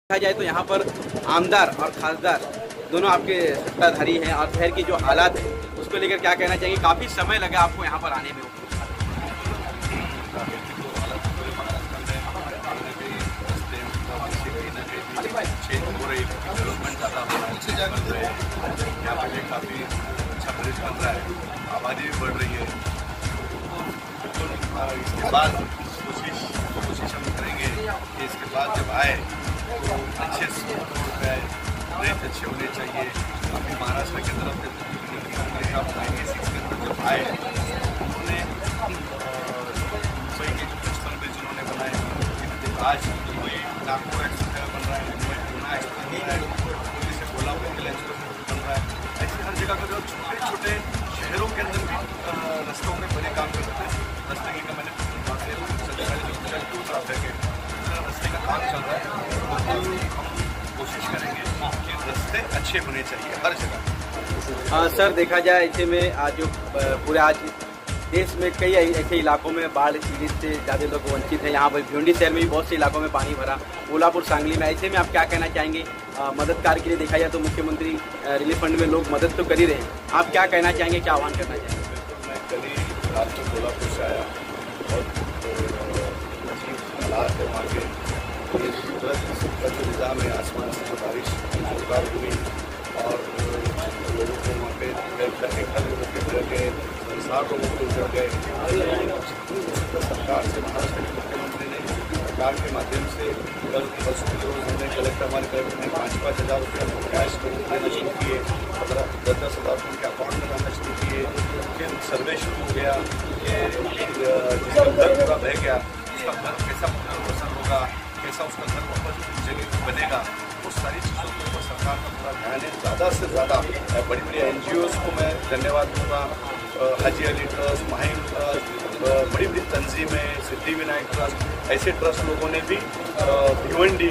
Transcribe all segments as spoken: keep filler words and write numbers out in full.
देखा जाए तो यहाँ पर आमदार और खासदार दोनों आपके सत्ताधारी हैं और शहर की जो हालात है उसको लेकर क्या कहना चाहिए। काफ़ी समय लगा आपको यहाँ पर आने में। डेवलपमेंट ज़्यादा हो रहा है, यहाँ पे भी काफ़ी अच्छा ब्रिज बन रहा है, आबादी भी बढ़ रही है। इसके बाद कोशिश कोशिश हम करेंगे कि इसके बाद जब आए तो अच्छे ब्रिज अच्छे होने चाहिए। अभी महाराष्ट्र की तरफ नाइन्टी सिक्स के अंदर जब आए उन्होंने मुंबई के कुछ ब्रिज उन्होंने बनाए, आज मुंबई नागपुर एक्सप्रेस बन रहा है, मुंबई पुणे एक्सप्रेस बन रहा है, दिल्ली से कोल्हापुर के लिए एक्सप्रेस बन रहा है। ऐसे हर जगह पर जो छोटे छोटे शहरों के अंदर भी रस्तों में बड़े काम कर रहे हैं। रस्ते की का मैंने रस्ते का काम चल रहा है, कोशिश करेंगे कि रस्ते अच्छे होने चाहिए हर जगह। हाँ सर, देखा जाए ऐसे में आज जो पूरे आज देश में कई ऐसे इलाकों में बाढ़ पीड़ित से ज़्यादा लोग वंचित हैं। यहाँ पर भिवंडी शहर में भी बहुत से इलाकों में पानी भरा, कोल्हापुर सांगली में। ऐसे में आप क्या कहना चाहेंगे? मदद कार्य के लिए देखा जाए तो मुख्यमंत्री रिलीफ फंड में लोग मदद तो कर ही रहे हैं, आप क्या कहना चाहेंगे, क्या आह्वान करना चाहेंगे? मैं कल ही रात को कोल्हापुर से आया और हालात है वहाँ के निज़ाम है, आसमान से जो बारिश जोरदार हुई और लोगों को वहाँ पे घर करके घर लोगों के घर गए, साठ लोगों को उतर गए। सरकार से महाराष्ट्र के मुख्यमंत्री ने सरकार के माध्यम से कल परसों उन्होंने कलेक्टर हमारे कलेक्टर ने पाँच पाँच हज़ार रुपये कैश देना शुरू किए, पंद्रह दस दस हज़ार रुपये उनके अकाउंट में डालना शुरू किए। फिर सर्वे शुरू हो गया कि जिसका घर पूरा बह गया उसका घर कैसा पुनर्वसन होगा, कैसा उसका घर वापस जगह बनेगा, वो सारी चीज़ों के ऊपर सरकार का पूरा ध्यान है। ज़्यादा से ज़्यादा बड़ी बड़ी एन जी ओज़ को मैं धन्यवाद दूँगा, हाजी अली ट्रस्ट, माहिम ट्रस्ट, बड़ी बड़ी तंजीमें, सिद्धिविनायक ट्रस्ट, ऐसे ट्रस्ट लोगों ने भी भिवंडी,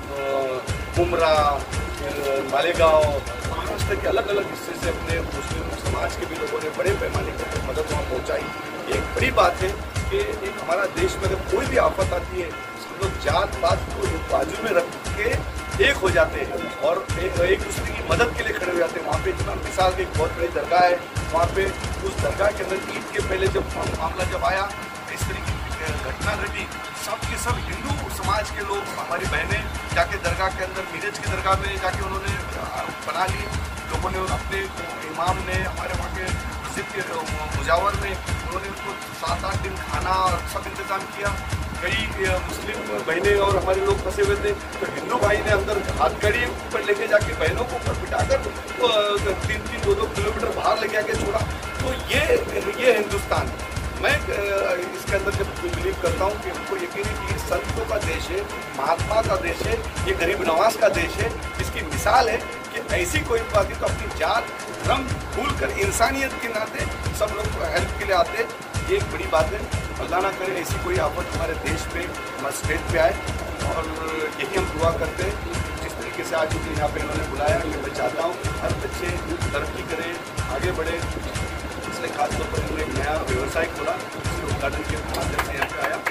मुमरा, मालेगांव, महाराष्ट्र के अलग अलग हिस्से से अपने मुस्लिम समाज के भी लोगों ने बड़े पैमाने पर मदद वहाँ पहुँचाई। एक बड़ी बात है कि एक हमारा देश में अगर कोई भी आफत आती है सब लोग जात पात को बाजू में रख के एक हो जाते हैं और एक एक दूसरे की मदद के लिए खड़े हो जाते हैं। वहाँ पे इतना मिसाल की एक बहुत बड़ी दरगाह है, वहाँ पे उस दरगाह के अंदर ईद के पहले जब मामला जब आया इस तरीके की घटना घटी, सब के सब हिंदू समाज के लोग, हमारी बहनें जाके दरगाह के अंदर मीरज की दरगाह में जाके उन्होंने बना ली, लोगों ने अपने इमाम ने हमारे वहाँ के मस्जिद के मुजावर में उन्होंने उनको सात आठ दिन खाना और सब इंतज़ाम किया। कई मुस्लिम बहनें और हमारे लोग फंसे हुए थे तो हिंदू भाई ने अंदर हाथकड़ी पर लेके जाके बहनों को ऊपर बिठाकर तीन तीन दो दो किलोमीटर बाहर लेके आके छोड़ा। तो ये ये हिंदुस्तान, मैं इसके अंदर जब बिलीव करता हूँ कि हमको यकीन है कि ये संतों का देश है, महात्मा का देश है, ये गरीब नवाज का देश है। इसकी मिसाल है कि ऐसी कोई बात तो अपनी जात धर्म भूल कर इंसानियत के नाते सब लोग हेल्प के लिए आते, ये एक बड़ी बात है। अल्लाह ना करे ऐसी कोई आफत हमारे देश पे, हमारे स्टेट पे आए और यही हम दुआ करते हैं। जिस तरीके से आज मुझे यहाँ पे इन्होंने बुलाया कि मैं चाहता हूँ हर बच्चे तरक्की करें, आगे बढ़े, इसलिए खासतौर पर इन्होंने एक नया व्यवसाय खोला, इसके उद्घाटन के माध्यम से यहाँ पे आया।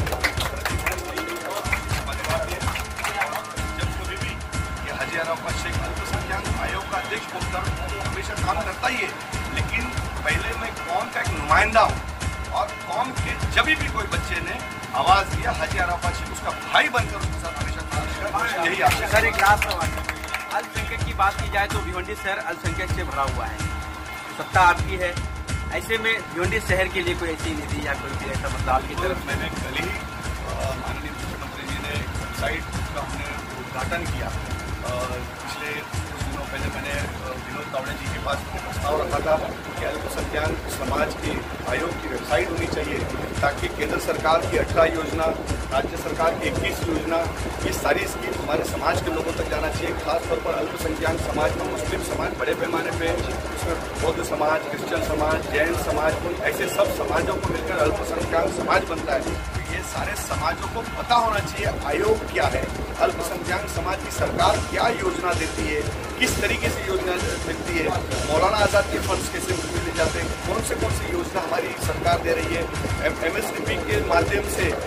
जब कभी भी ये हाजी अरफात शेख अल्पसंख्यक आयोग का अध्यक्ष होता हमेशा काम करता ही है, लेकिन पहले मैं कौम का एक नुमाइंदा हूँ और कौम के जब भी कोई बच्चे ने आवाज़ दिया हाजी अरफात शेख उसका भाई बनकर उसके साथ हमेशा काम किया। यही आपसे सर एक लास्ट सवाल, अल्पसंख्यक की बात की जाए तो भिवंडी शहर अल्पसंख्यक से भरा हुआ है, सत्ता आपकी है, ऐसे में भिवंडी शहर के लिए कोई ऐसी नीति या कोई भी ऐसा मतलब आपकी तरफ? मैंने कल ही माननीय मुख्यमंत्री जी ने वेबसाइट का हमने उद्घाटन किया। पिछले कुछ दिनों पहले मैंने विनोद तावड़े जी के पास प्रस्ताव रखा था कि अल्पसंख्यक समाज की आयोग की वेबसाइट होनी चाहिए ताकि केंद्र सरकार की अठारह योजना, राज्य सरकार की इक्कीस योजना, ये सारी स्कीम हमारे समाज के लोगों तक जाना चाहिए। खासतौर पर अल्पसंख्यक समाज में मुस्लिम समाज बड़े पैमाने पे, उसमें बौद्ध समाज, क्रिश्चियन समाज, जैन समाज, ऐसे सब समाजों को मिलकर अल्पसंख्यक समाज बनता है। ये सारे समाजों को पता होना चाहिए आयोग क्या है, अल्पसंख्यक समाज की सरकार क्या योजना देती है, किस तरीके से योजना देती है, मौलाना आज़ाद के फंड्स कैसे मिले जाते हैं, कौन से कौन सी योजना हमारी सरकार दे रही है, एम एस डी पी के माध्यम से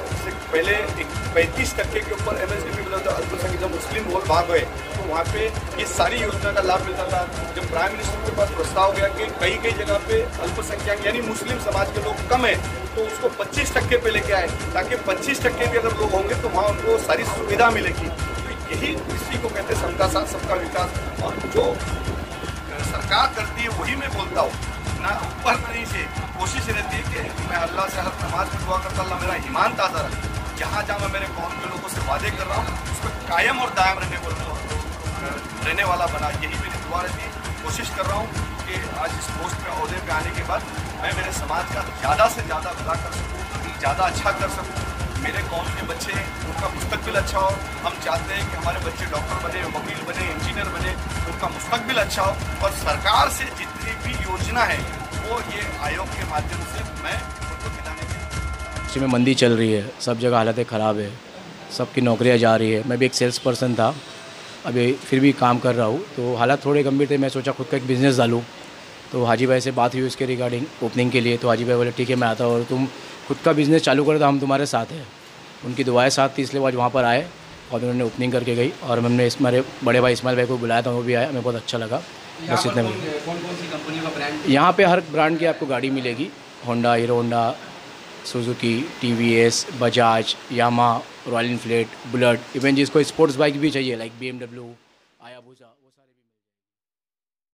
पहले पैंतीस टक्के के ऊपर एम एस डी पी मतलब अल्पसंख्यक जब मुस्लिम वोट भाग गए तो वहाँ पे ये सारी योजना का लाभ मिलता था। जब प्राइम मिनिस्टर के पास प्रस्ताव गया कि कई कई जगह पे अल्पसंख्यक यानी मुस्लिम समाज के लोग कम है तो उसको पच्चीस टक्के पे लेके आए, ताकि पच्चीस टक्के भी अगर लोग होंगे तो वहाँ उनको सारी सुविधा मिलेगी। तो यही इसी को कहते हैं सबका साथ सबका विकास। और जो सरकार करती है वही मैं बोलता हूँ ना, ऊपर नहीं से कोशिश रहती है कि मैं अल्लाह से हर नमाज में दुआ करता अल्लाह मेरा ईमान ताज़ा रखे। जहाँ जहाँ मैं मेरे कौम के लोगों से वादे कर रहा हूँ उस पर कायम और दायम रहने को रहने वाला बना, यही मेरी दुआ रहती है। कोशिश कर रहा हूँ कि आज इस पोस्ट पे अहदे पे आने के बाद मैं मेरे समाज का ज़्यादा से ज़्यादा भला कर सकूँ, ज़्यादा अच्छा कर सकूँ। मेरे कौम के बच्चे उनका मुस्तकबिल अच्छा हो। हम चाहते हैं कि हमारे बच्चे डॉक्टर बने, वकील बने, इंजीनियर बने, उनका मुस्तकबिल अच्छा हो। और सरकार से जितनी भी योजना है वो ये आयोग के माध्यम से मैं उनको दिलाने के में मंदी चल रही है, सब जगह हालतें ख़राब है, सबकी नौकरियां जा रही है। मैं भी एक सेल्स पर्सन था, अभी फिर भी काम कर रहा हूँ, तो हालात थोड़े गंभीर थे। मैं सोचा खुद का एक बिज़नेस डालूँ, तो हाजी भाई से बात हुई उसके रिगार्डिंग ओपनिंग के लिए। तो हाजी भाई बोले ठीक है मैं आता हूँ और तुम खुद का बिज़नेस चालू करो तो हम तुम्हारे साथ हैं। उनकी दुआएं साथ थी, इसलिए आज वहाँ पर आए और उन्होंने ओपनिंग करके गई। और हमने इस मेरे बड़े भाई इस्माइल भाई को बुलाया था, वो भी आया, हमें बहुत अच्छा लगा। बस इतने में कौन कौन सी कंपनी का ब्रांड? यहाँ पे हर ब्रांड की आपको गाड़ी मिलेगी, Honda, Hero Honda, Suzuki, T V S, Bajaj, Yamaha, Royal Enfield, Bullet, even जिसको स्पोर्ट्स बाइक भी चाहिए like B M W, Hayabusa.